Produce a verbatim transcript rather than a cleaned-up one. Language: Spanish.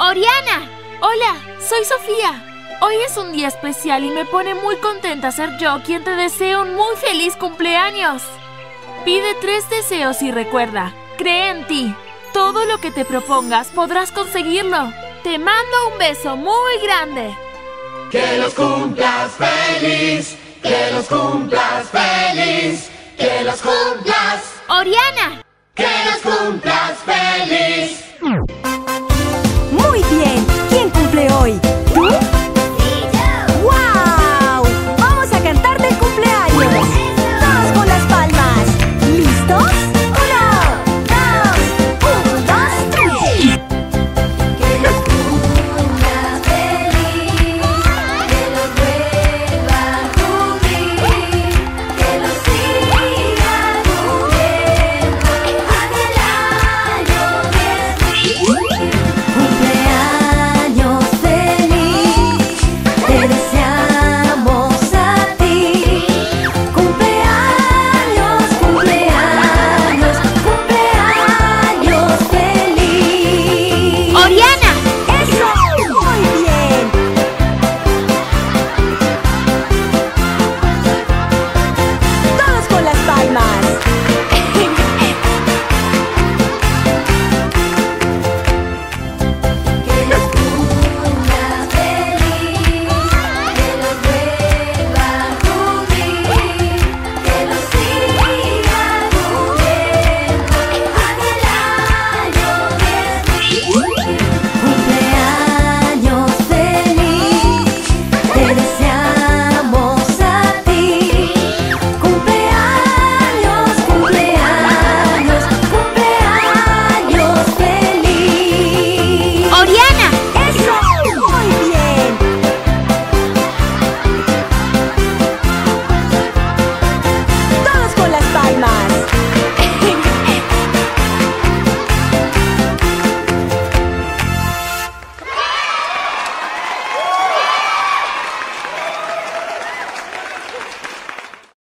¡Oriana! Hola, soy Sofía. Hoy es un día especial y me pone muy contenta ser yo quien te desea un muy feliz cumpleaños. Pide tres deseos y recuerda, cree en ti. Todo lo que te propongas podrás conseguirlo. Te mando un beso muy grande. Que los cumplas feliz, que los cumplas feliz, que los cumplas. ¡Oriana! Que los cumplas feliz.